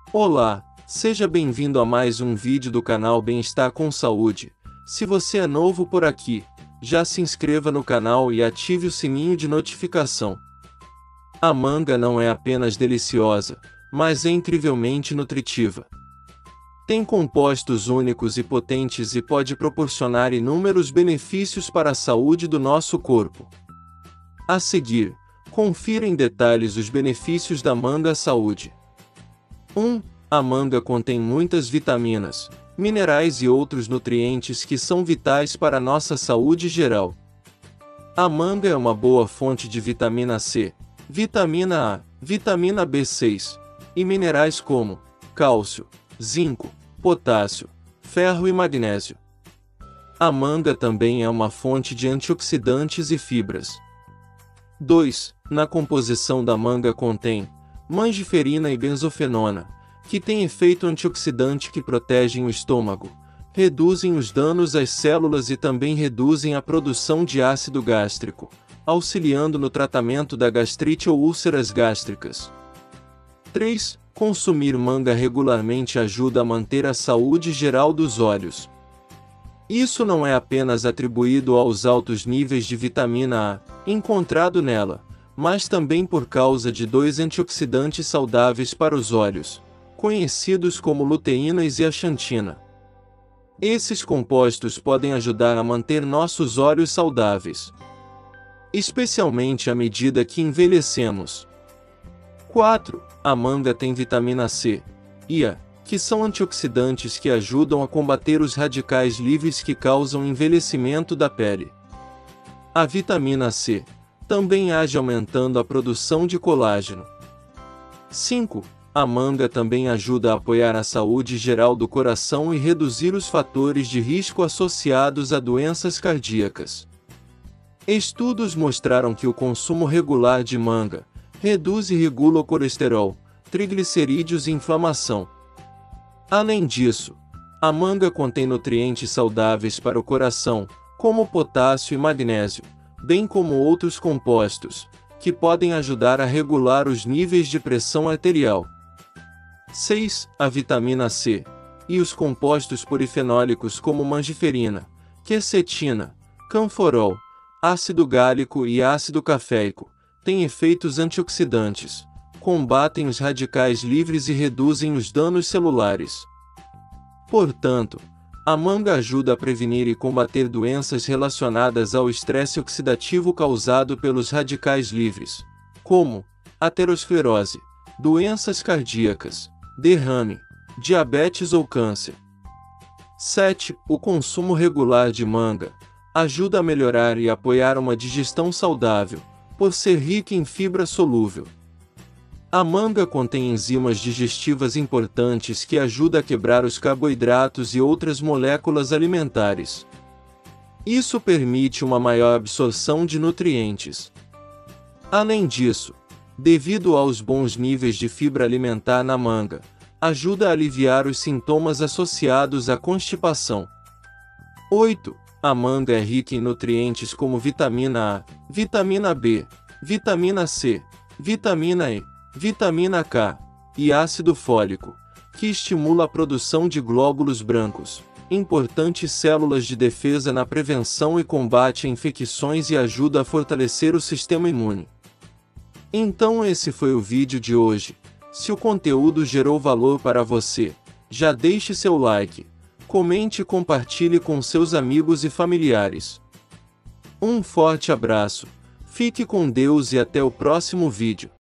Olá, seja bem-vindo a mais um vídeo do canal Bem-Estar com Saúde. Se você é novo por aqui, já se inscreva no canal e ative o sininho de notificação. A manga não é apenas deliciosa, mas é incrivelmente nutritiva. Tem compostos únicos e potentes e pode proporcionar inúmeros benefícios para a saúde do nosso corpo. A seguir, confira em detalhes os benefícios da manga à saúde. 1. A manga contém muitas vitaminas, minerais e outros nutrientes que são vitais para a nossa saúde geral. A manga é uma boa fonte de vitamina C, vitamina A, vitamina B6 e minerais como cálcio, zinco, potássio, ferro e magnésio. A manga também é uma fonte de antioxidantes e fibras. 2. Na composição da manga contém mangiferina e benzofenona, que têm efeito antioxidante que protegem o estômago, reduzem os danos às células e também reduzem a produção de ácido gástrico, auxiliando no tratamento da gastrite ou úlceras gástricas. 3. Consumir manga regularmente ajuda a manter a saúde geral dos olhos. Isso não é apenas atribuído aos altos níveis de vitamina A encontrado nela, mas também por causa de dois antioxidantes saudáveis para os olhos, conhecidos como luteínas e a xantina. Esses compostos podem ajudar a manter nossos olhos saudáveis, especialmente à medida que envelhecemos. 4. A manga tem vitamina C e A, que são antioxidantes que ajudam a combater os radicais livres que causam envelhecimento da pele. A vitamina C também age aumentando a produção de colágeno. 5. A manga também ajuda a apoiar a saúde geral do coração e reduzir os fatores de risco associados a doenças cardíacas. Estudos mostraram que o consumo regular de manga reduz e regula o colesterol, triglicerídeos e inflamação. Além disso, a manga contém nutrientes saudáveis para o coração, como potássio e magnésio, bem como outros compostos, que podem ajudar a regular os níveis de pressão arterial. 6. A vitamina C e os compostos polifenólicos como mangiferina, quercetina, canforol, ácido gálico e ácido caféico têm efeitos antioxidantes, combatem os radicais livres e reduzem os danos celulares. Portanto, a manga ajuda a prevenir e combater doenças relacionadas ao estresse oxidativo causado pelos radicais livres, como aterosclerose, doenças cardíacas, derrame, diabetes ou câncer. 7. O consumo regular de manga ajuda a melhorar e apoiar uma digestão saudável, por ser rica em fibra solúvel. A manga contém enzimas digestivas importantes que ajudam a quebrar os carboidratos e outras moléculas alimentares. Isso permite uma maior absorção de nutrientes. Além disso, devido aos bons níveis de fibra alimentar na manga, ajuda a aliviar os sintomas associados à constipação. 8. A manga é rica em nutrientes como vitamina A, vitamina B, vitamina C, vitamina E, vitamina K e ácido fólico, que estimula a produção de glóbulos brancos, importantes células de defesa na prevenção e combate a infecções e ajuda a fortalecer o sistema imune. Então esse foi o vídeo de hoje. Se o conteúdo gerou valor para você, já deixe seu like, comente e compartilhe com seus amigos e familiares. Um forte abraço, fique com Deus e até o próximo vídeo.